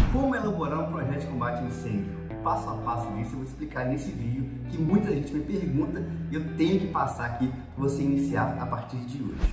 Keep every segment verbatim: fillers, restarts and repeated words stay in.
Como elaborar um projeto de combate a incêndio? Passo a passo disso eu vou explicar nesse vídeo que muita gente me pergunta e eu tenho que passar aqui para você iniciar a partir de hoje.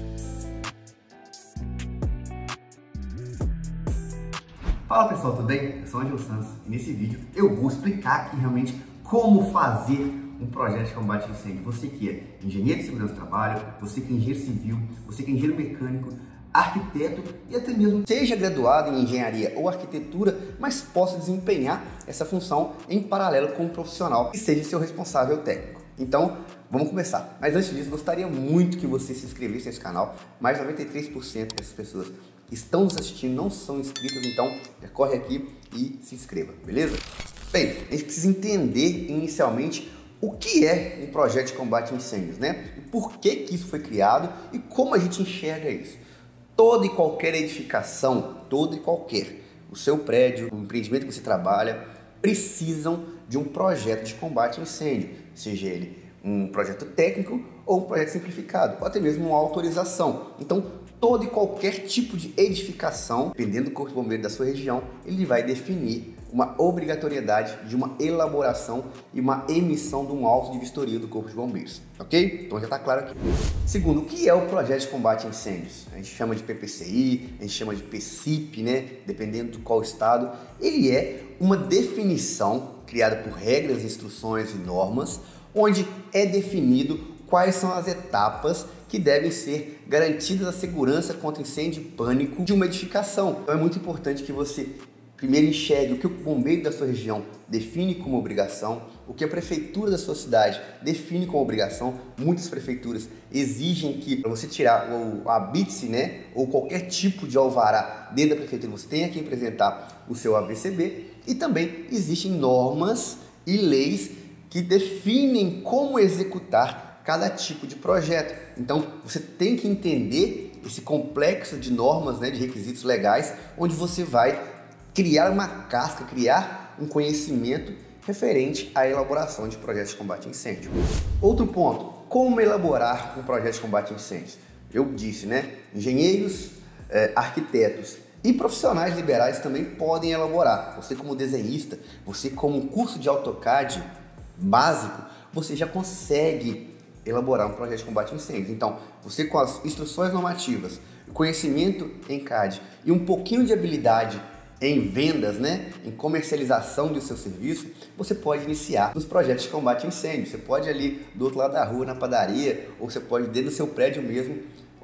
Fala pessoal, tudo bem? Eu sou o Angel Santos e nesse vídeo eu vou explicar aqui realmente como fazer um projeto de combate a incêndio. Você que é engenheiro de segurança do trabalho, você que é engenheiro civil, você que é engenheiro mecânico, arquiteto e até mesmo seja graduado em engenharia ou arquitetura, mas possa desempenhar essa função em paralelo com um profissional que seja seu responsável técnico. Então, vamos começar. Mas antes disso, gostaria muito que você se inscrevesse nesse canal. Mais de noventa e três por cento dessas pessoas que estão nos assistindo não são inscritas, então corre aqui e se inscreva, beleza? Bem, a gente precisa entender inicialmente o que é um projeto de combate a incêndios, né? E por que que isso foi criado e como a gente enxerga isso. Toda e qualquer edificação, toda e qualquer, o seu prédio, o empreendimento que você trabalha, precisam de um projeto de combate a incêndio, seja ele um projeto técnico ou um projeto simplificado, ou até mesmo uma autorização. Então, todo e qualquer tipo de edificação, dependendo do corpo de bombeiro da sua região, ele vai definir uma obrigatoriedade de uma elaboração e uma emissão de um auto de vistoria do corpo de bombeiros, ok? Então já está claro aqui. Segundo, o que é o projeto de combate a incêndios? A gente chama de P P C I, a gente chama de P C I P, né? Dependendo de qual estado. Ele é uma definição criada por regras, instruções e normas, onde é definido quais são as etapas que devem ser garantidas a segurança contra incêndio e pânico de uma edificação. Então é muito importante que você primeiro enxergue o que o bombeiro da sua região define como obrigação, o que a prefeitura da sua cidade define como obrigação. Muitas prefeituras exigem que para você tirar o, a B I T S, né, ou qualquer tipo de alvará dentro da prefeitura, você tenha que apresentar o seu A V C B. E também existem normas e leis que definem como executar cada tipo de projeto. Então, você tem que entender esse complexo de normas, né, de requisitos legais, onde você vai criar uma casca, criar um conhecimento referente à elaboração de projetos de combate a incêndio. Outro ponto, como elaborar um projeto de combate a incêndios? Eu disse, né, engenheiros, eh, arquitetos e profissionais liberais também podem elaborar. Você como desenhista, você como curso de AutoCAD básico, você já consegue elaborar um projeto de combate a incêndios. Então, você com as instruções normativas, conhecimento em C A D e um pouquinho de habilidade em vendas, né, em comercialização do seu serviço, você pode iniciar nos projetos de combate a incêndio. Você pode ali do outro lado da rua, na padaria, ou você pode dentro do seu prédio mesmo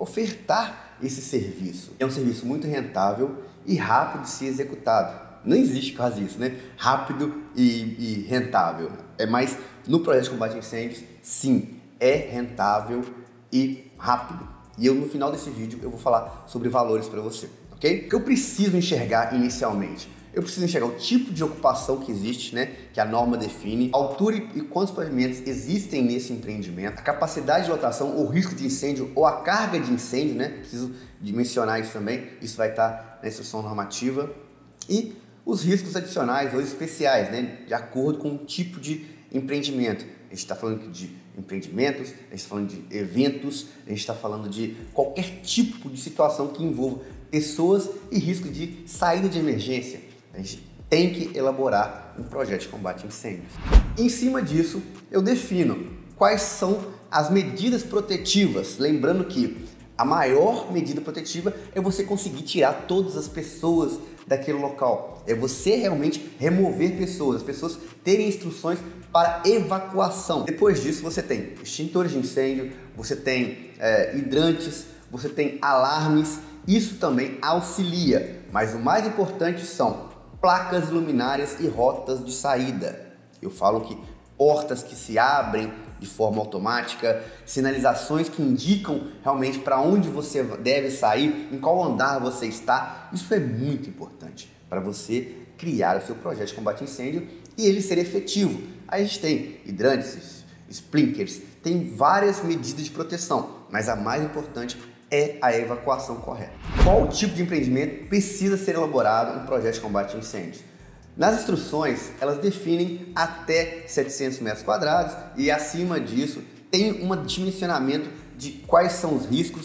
ofertar esse serviço. É um serviço muito rentável e rápido de ser executado. Não existe quase isso, né? Rápido e, e rentável. É mais no projeto de combate a incêndios, sim, é rentável e rápido. E eu no final desse vídeo eu vou falar sobre valores para você. Okay? O que eu preciso enxergar inicialmente? Eu preciso enxergar o tipo de ocupação que existe, né, que a norma define, a altura e quantos pavimentos existem nesse empreendimento, a capacidade de lotação, o risco de incêndio ou a carga de incêndio, né? Preciso de mencionar isso também, isso vai estar na instrução normativa. E os riscos adicionais ou especiais, né, de acordo com o tipo de empreendimento. A gente está falando de empreendimentos, a gente está falando de eventos, a gente está falando de qualquer tipo de situação que envolva pessoas e risco de saída de emergência. A gente tem que elaborar um projeto de combate a incêndios. Em cima disso, eu defino quais são as medidas protetivas. Lembrando que a maior medida protetiva é você conseguir tirar todas as pessoas daquele local. É você realmente remover pessoas, as pessoas terem instruções para evacuação. Depois disso, você tem extintores de incêndio, você tem é, hidrantes, você tem alarmes. Isso também auxilia, mas o mais importante são placas luminárias e rotas de saída. Eu falo que portas que se abrem de forma automática, sinalizações que indicam realmente para onde você deve sair, em qual andar você está. Isso é muito importante para você criar o seu projeto de combate a incêndio e ele ser efetivo. Aí a gente tem hidrantes, sprinklers, tem várias medidas de proteção, mas a mais importante é a evacuação correta. Qual tipo de empreendimento precisa ser elaborado um projeto de combate a incêndios? Nas instruções, elas definem até setecentos metros quadrados e acima disso tem um dimensionamento de quais são os riscos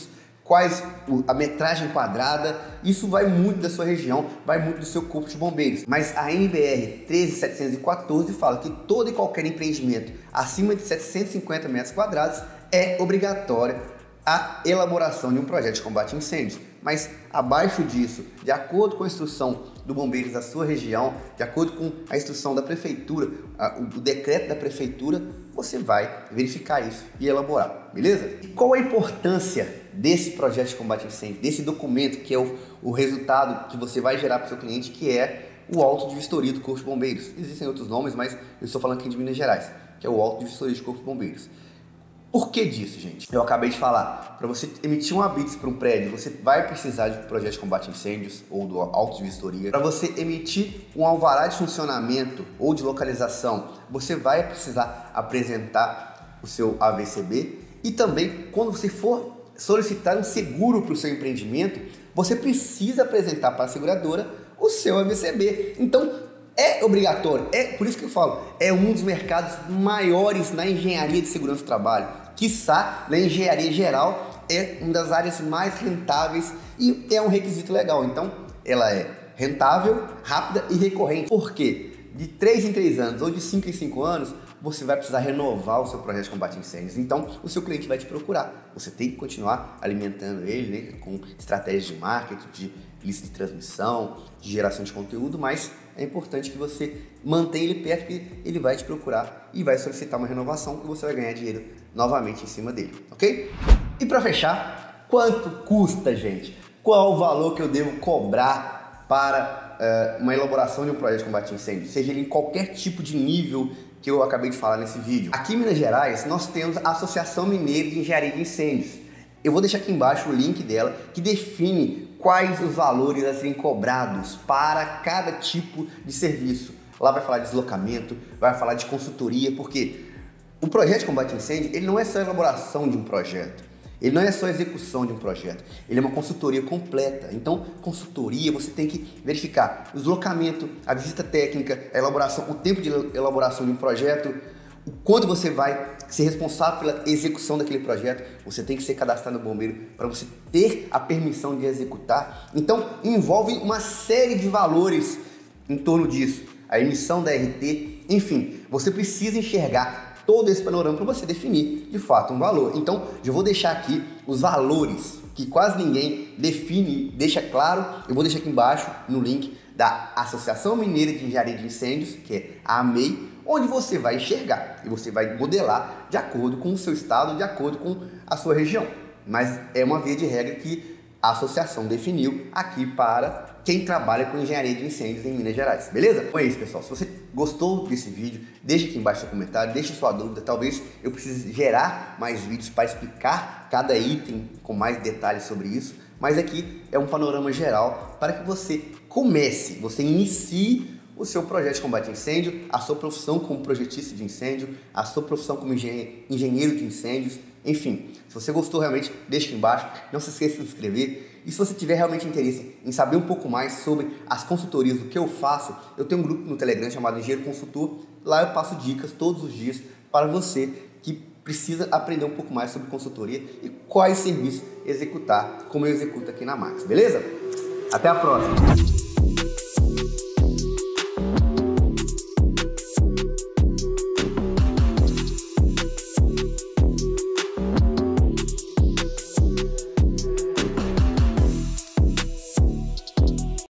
quais a metragem quadrada, isso vai muito da sua região, vai muito do seu corpo de bombeiros. Mas a N B R treze mil setecentos e quatorze fala que todo e qualquer empreendimento acima de setecentos e cinquenta metros quadrados é obrigatória a elaboração de um projeto de combate a incêndios. Mas abaixo disso, de acordo com a instrução do Bombeiros da sua região, de acordo com a instrução da prefeitura, a, o, o decreto da prefeitura, você vai verificar isso e elaborar, beleza? E qual a importância desse projeto de combate a incêndio, desse documento que é o, o resultado que você vai gerar para o seu cliente, que é o auto de vistoria do Corpo de Bombeiros? Existem outros nomes, mas eu estou falando aqui de Minas Gerais, que é o auto de vistoria do Corpo de Bombeiros. Por que disso, gente? Eu acabei de falar, para você emitir um habites para um prédio, você vai precisar de um projeto de combate a incêndios ou do auto de vistoria. Para você emitir um alvará de funcionamento ou de localização, você vai precisar apresentar o seu A V C B. E também, quando você for solicitar um seguro para o seu empreendimento, você precisa apresentar para a seguradora o seu A V C B. Então, é obrigatório, é por isso que eu falo, é um dos mercados maiores na engenharia de segurança do trabalho, quiçá na engenharia geral, é uma das áreas mais rentáveis e é um requisito legal. Então, ela é rentável, rápida e recorrente. Por quê? De três em três anos ou de cinco em cinco anos, você vai precisar renovar o seu projeto de combate a incêndios. Então, o seu cliente vai te procurar. Você tem que continuar alimentando ele, né, com estratégias de marketing, de lista de transmissão, de geração de conteúdo, mas é importante que você mantenha ele perto, porque ele vai te procurar e vai solicitar uma renovação e você vai ganhar dinheiro novamente em cima dele, ok? E para fechar, quanto custa, gente? Qual o valor que eu devo cobrar para uh, uma elaboração de um projeto de combate a incêndio, seja ele em qualquer tipo de nível que eu acabei de falar nesse vídeo? Aqui em Minas Gerais, nós temos a Associação Mineira de Engenharia de Incêndios. Eu vou deixar aqui embaixo o link dela, que define quais os valores a serem cobrados para cada tipo de serviço. Lá vai falar de deslocamento, vai falar de consultoria, porque o projeto de combate a incêndio, ele não é só a elaboração de um projeto, ele não é só a execução de um projeto, ele é uma consultoria completa. Então, consultoria, você tem que verificar o deslocamento, a visita técnica, a elaboração, o tempo de elaboração de um projeto, o quanto você vai ser responsável pela execução daquele projeto. Você tem que ser cadastrado no bombeiro para você ter a permissão de executar. Então, envolve uma série de valores em torno disso. A emissão da R T, enfim, você precisa enxergar todo esse panorama para você definir, de fato, um valor. Então, eu vou deixar aqui os valores que quase ninguém define, deixa claro. Eu vou deixar aqui embaixo no link da Associação Mineira de Engenharia de Incêndios, que é a AMEI, onde você vai enxergar e você vai modelar de acordo com o seu estado, de acordo com a sua região. Mas é uma via de regra que a associação definiu aqui para quem trabalha com engenharia de incêndios em Minas Gerais, beleza? Então é isso, pessoal. Se você gostou desse vídeo, deixe aqui embaixo seu comentário, deixe sua dúvida. Talvez eu precise gerar mais vídeos para explicar cada item com mais detalhes sobre isso, mas aqui é um panorama geral para que você comece, você inicie o seu projeto de combate a incêndio, a sua profissão como projetista de incêndio, a sua profissão como engenheiro de incêndios, enfim. Se você gostou realmente, deixa aqui embaixo, não se esqueça de se inscrever. E se você tiver realmente interesse em saber um pouco mais sobre as consultorias, do que eu faço, eu tenho um grupo no Telegram chamado Engenheiro Consultor. Lá eu passo dicas todos os dias para você que precisa aprender um pouco mais sobre consultoria e quais serviços executar, como eu executo aqui na Max, beleza? Até a próxima!